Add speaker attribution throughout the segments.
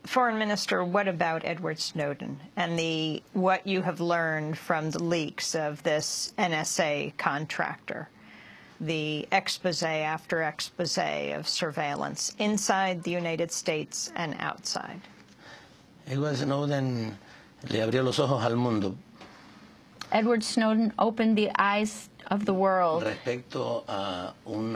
Speaker 1: Foreign Minister, what about Edward Snowden and what you have learned from the leaks of this NSA contractor, the expose after expose of surveillance inside the United States and outside?
Speaker 2: Edward Snowden le abrió los ojos al mundo.
Speaker 3: Edward Snowden opened the eyes of the world
Speaker 2: respecto a un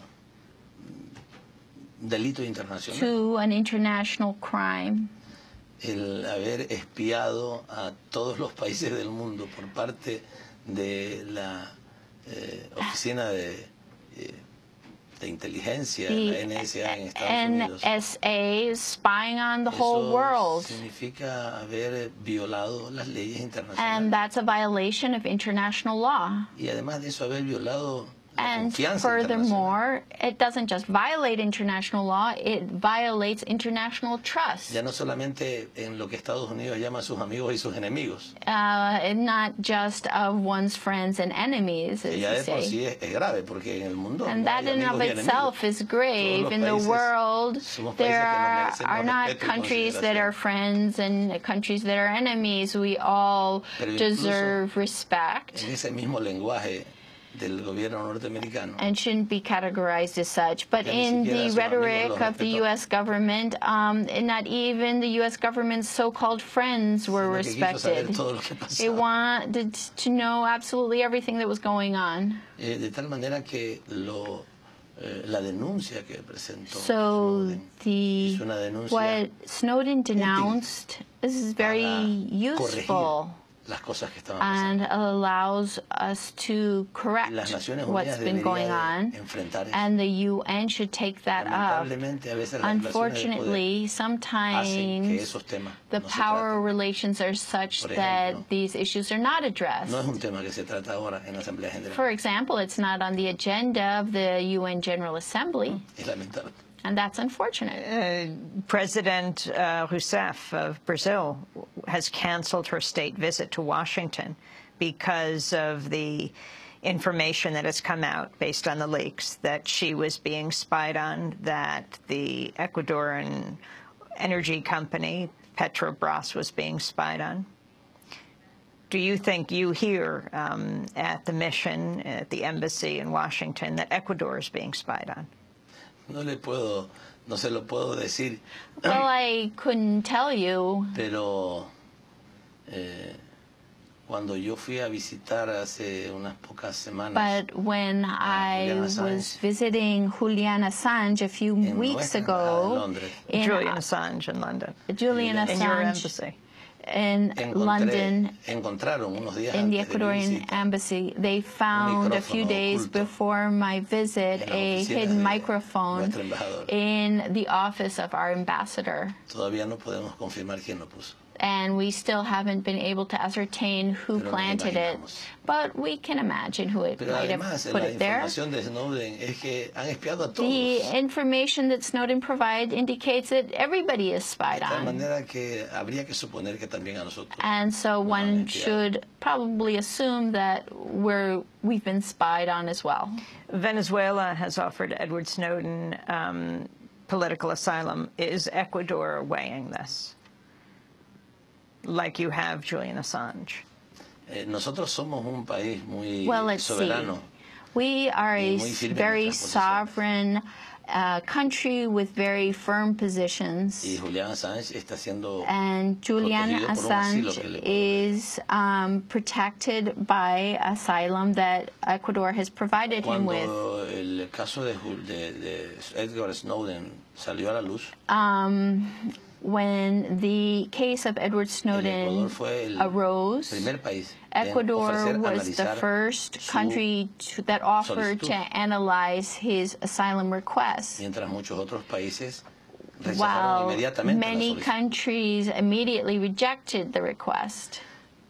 Speaker 2: delito internacional.
Speaker 3: To an international crime.
Speaker 2: El haber espiado a todos los países del mundo por parte de la oficina de inteligencia, la NSA en Estados Unidos.
Speaker 3: NSA spying on the whole world.
Speaker 2: Significa haber violado las leyes internacionales.
Speaker 3: And that's a violation of international law.
Speaker 2: Y además de eso, haber violado
Speaker 3: And furthermore, it doesn't just violate international law, it violates international trust.
Speaker 2: Ya no solamente en lo que Estados Unidos llama a sus amigos y sus enemigos.
Speaker 3: Not just of one's friends and enemies, as
Speaker 2: ya
Speaker 3: you
Speaker 2: de por
Speaker 3: say.
Speaker 2: sí es grave, porque en el mundo
Speaker 3: And
Speaker 2: no
Speaker 3: that
Speaker 2: hay
Speaker 3: in of
Speaker 2: amigos y
Speaker 3: itself is grave. In the world, there are not countries that are friends and countries that are enemies. We all deserve respect.
Speaker 2: En ese mismo lenguaje del gobierno norteamericano.
Speaker 3: And shouldn't be categorized as such. But in the rhetoric of the U.S. government, not even the U.S. government's so-called friends were respected. They wanted to know absolutely everything that was going on.
Speaker 2: De tal manera que la denuncia que presentó Snowden,
Speaker 3: what Snowden denounced is very useful.
Speaker 2: Las cosas que estaban
Speaker 3: and allows us to correct what's been going on, and the UN should take that up. Unfortunately, sometimes the power relations are such that these issues are not addressed. For example, it's not on the agenda of the UN General Assembly. And that's unfortunate.
Speaker 1: President Rousseff of Brazil has canceled her state visit to Washington because of the information that has come out based on the leaks that she was being spied on, that the Ecuadorian energy company, Petrobras, was being spied on. Do you think you hear at the mission, at the embassy in Washington, that Ecuador is being spied on?
Speaker 2: No se lo puedo decir.
Speaker 3: Well, I couldn't tell you.
Speaker 2: Pero cuando yo fui a visitar hace unas pocas semanas.
Speaker 3: But when I was visiting Julian Assange a few weeks ago,
Speaker 1: Julian Assange in London.
Speaker 3: Julian Assange
Speaker 1: in your embassy.
Speaker 3: In London, in the Ecuadorian embassy, they found a few days before my visit a hidden microphone in the office of our ambassador. And we still haven't been able to ascertain who planted it, but we can imagine who it might have put it there. The information that Snowden provided indicates that everybody is spied on. And so one should probably assume that we've been spied on as well.
Speaker 1: Venezuela has offered Edward Snowden political asylum. Is Ecuador weighing this, like you have Julian Assange?
Speaker 2: Nosotros somos un país muy
Speaker 3: soberano. We are a very sovereign country with very firm positions. And Julian Assange is protected by asylum that Ecuador has provided him with.
Speaker 2: El caso de Edward Snowden salió a la luz,
Speaker 3: when the case of Edward Snowden arose, Ecuador was the first country that offered to analyze his asylum request, while many countries immediately rejected the request.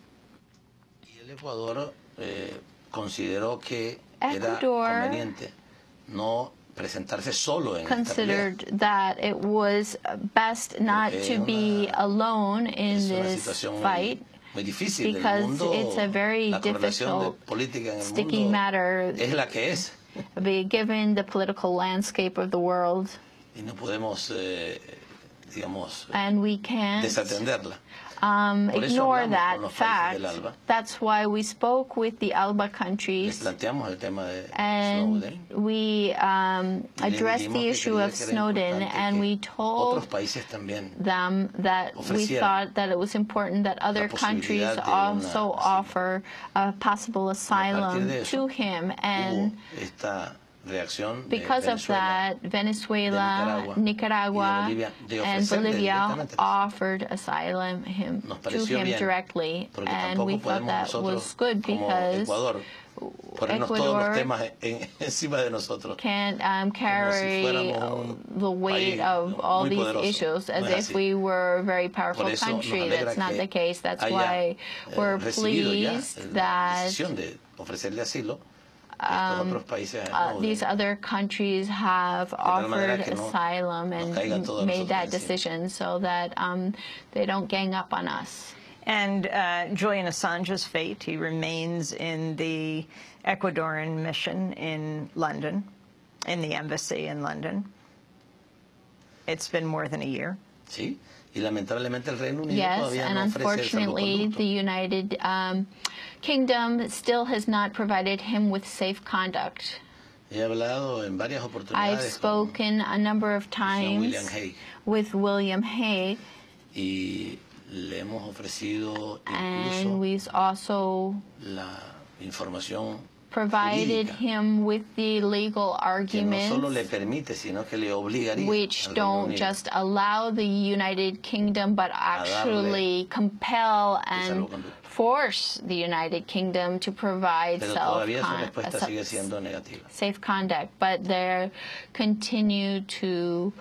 Speaker 2: Ecuador consideró que era conveniente no presentarse solo en
Speaker 3: considered that it was best not to be alone in this fight, because it's a very difficult, sticky matter, given the political landscape of the world.
Speaker 2: Y no podemos digamos,
Speaker 3: and we can't
Speaker 2: desatenderla.
Speaker 3: Ignore that fact. That's why we spoke with the ALBA countries, and we addressed the issue of Snowden, and we told them that we thought that it was important that other countries also offer a possible asylum to him. And because of that, Venezuela, Nicaragua, and Bolivia offered asylum to him directly, and we thought that was good because Ecuador can't carry the weight of all these issues as if we were a very powerful country. That's not the case. That's why we're pleased that these other countries have offered asylum and made that decision so that they don't gang up on us.
Speaker 1: And Julian Assange's fate, he remains in the Ecuadorian mission in London, in the embassy in London. It's been more than a year.
Speaker 2: Sí. Y lamentablemente el Reino Unido
Speaker 3: yes, and unfortunately the United Kingdom still has not provided him with safe conduct. I've spoken a number of times with William Hague, and we've also provided him with the legal arguments which don't just allow the United Kingdom but actually compel and force the United Kingdom to provide safe conduct, but they continue to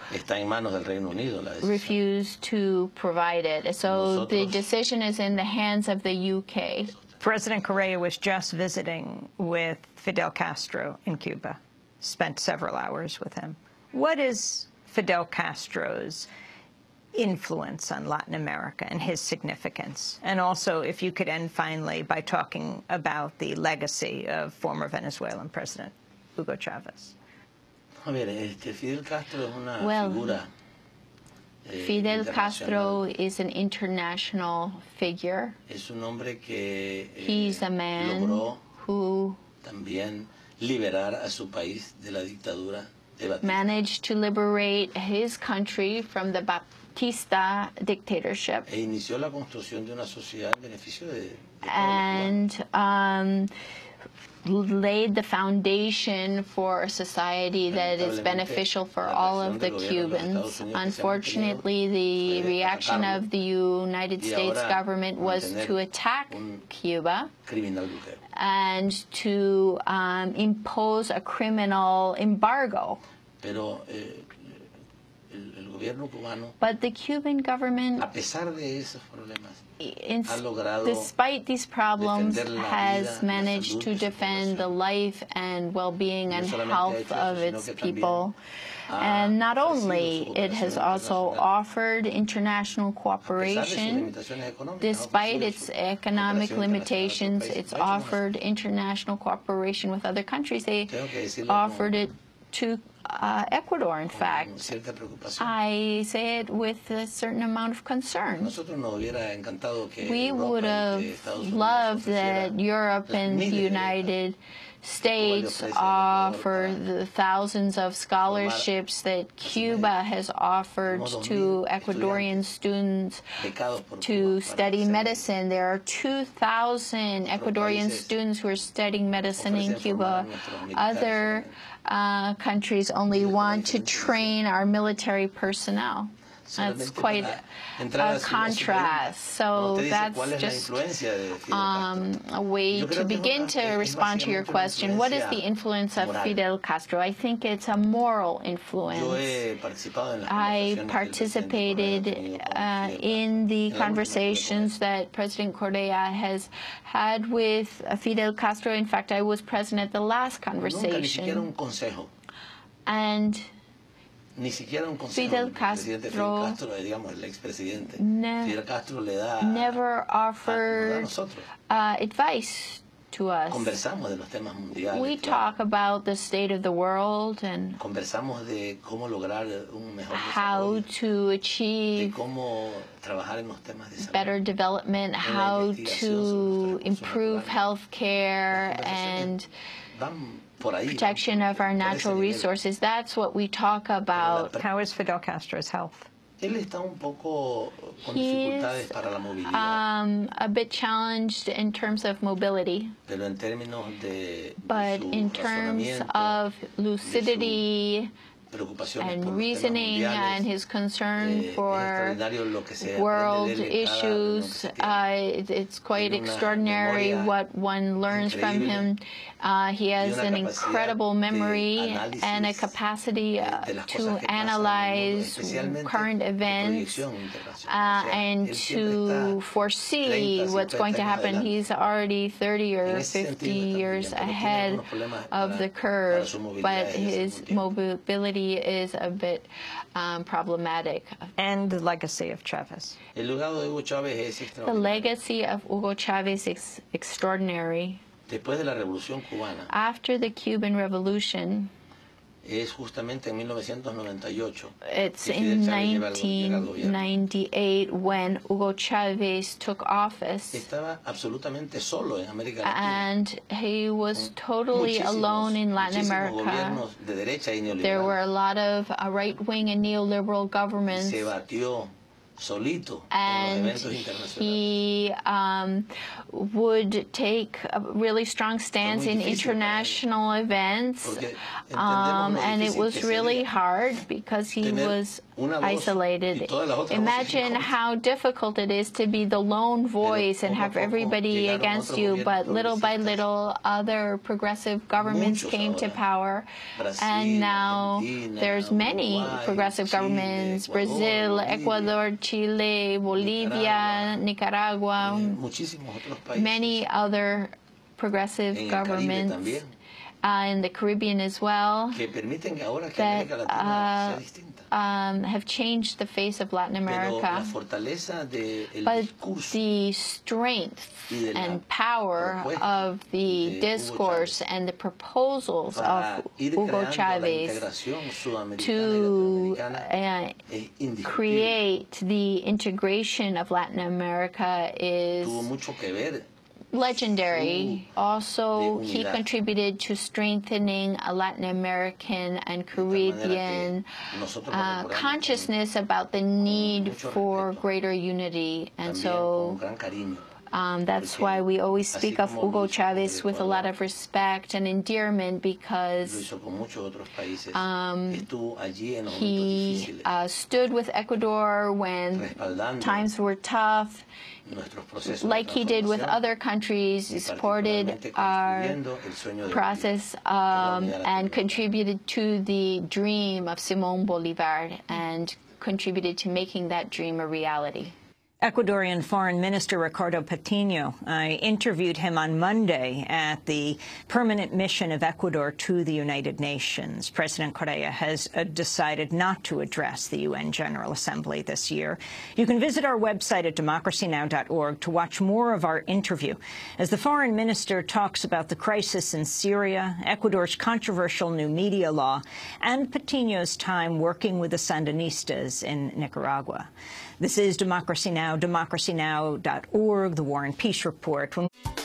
Speaker 3: refuse to provide it. So the decision is in the hands of the UK.
Speaker 1: President Correa was just visiting with Fidel Castro in Cuba, spent several hours with him. What is Fidel Castro's influence on Latin America and his significance? And also, if you could end finally by talking about the legacy of former Venezuelan President Hugo Chavez.
Speaker 3: Fidel Castro is an international figure. He's a man who managed to liberate his country from the Batista dictatorship and laid the foundation for a society that is beneficial for all of the Cubans. Unfortunately, the reaction of the United States government was to attack Cuba and to impose a criminal embargo. But the Cuban government, despite these problems, has managed to defend the life and well-being and health of its people. And not only, it has also offered international cooperation. Despite its economic limitations, it's offered international cooperation with other countries. They offered it to Ecuador, in fact. I say it with a certain amount of concern. We would have loved that Europe and the United States offer the thousands of scholarships that Cuba has offered to Ecuadorian students to study medicine. There are 2,000 Ecuadorian students who are studying medicine in Cuba. Other countries only want to train our military personnel. That's quite a contrast. So that's just a way to begin to respond to your question. What is the influence of Fidel Castro? I think it's a moral influence. I participated in the conversations that President Correa has had with Fidel Castro. In fact, I was present at the last conversation. And Fidel Castro never offered advice to us.
Speaker 2: Conversamos de los temas mundiales.
Speaker 3: We talk about the state of the world and
Speaker 2: conversamos de cómo lograr un mejor
Speaker 3: how to achieve
Speaker 2: de cómo trabajar en los temas de salud,
Speaker 3: better development, how to improve health care and protection of our natural resources. That's what we talk about.
Speaker 1: How is Fidel Castro's health?
Speaker 2: Él está un poco con dificultades para la movilidad.
Speaker 3: A bit challenged in terms of mobility.
Speaker 2: Pero en términos de
Speaker 3: but in terms of lucidity and reasoning and his concern for world issues, it's quite extraordinary what one learns from him. He has an incredible memory and a capacity to analyze current events and to foresee what's going to happen. He's already 30 or 50 years ahead of the curve, but his mobility is a bit problematic.
Speaker 1: And the legacy of Chavez.
Speaker 2: The
Speaker 3: legacy of Hugo Chavez is extraordinary.
Speaker 2: Después de la Revolución Cubana,
Speaker 3: after the Cuban Revolution,
Speaker 2: es justamente en 1998.
Speaker 3: It's in 1998 when Hugo Chavez took office.
Speaker 2: Estaba absolutamente solo en América Latina.
Speaker 3: And he was totally alone in Latin America.
Speaker 2: De derecha y neoliberal.
Speaker 3: There were a lot of right-wing and neoliberal governments.
Speaker 2: Se batió solito
Speaker 3: and
Speaker 2: en los eventos internacionales.
Speaker 3: He would take a really strong stance in international events, and it was really hard because he was isolated. Imagine how difficult it is to be the lone voice and have everybody against you, but little by little other progressive governments came to power, and now there's many progressive governments: Brazil, Ecuador, Chile, Bolivia, Nicaragua, many other progressive governments in the Caribbean as well that have changed the face of Latin America. But the strength and power of the discourse and the proposals of Hugo Chavez to create the integration of Latin America is legendary. Also, he contributed to strengthening a Latin American and Caribbean consciousness about the need for greater unity. And so that's why we always speak of Hugo Chavez with a lot of respect and endearment, because he stood with Ecuador when times were tough, like he did with other countries. He supported our process and contributed to the dream of Simón Bolívar and contributed to making that dream a reality.
Speaker 1: Ecuadorian Foreign Minister Ricardo Patiño. I interviewed him on Monday at the permanent mission of Ecuador to the United Nations. President Correa has decided not to address the UN General Assembly this year. You can visit our website at democracynow.org to watch more of our interview as the foreign minister talks about the crisis in Syria, Ecuador's controversial new media law, and Patiño's time working with the Sandinistas in Nicaragua. This is Democracy Now!, democracynow.org, The War and Peace Report.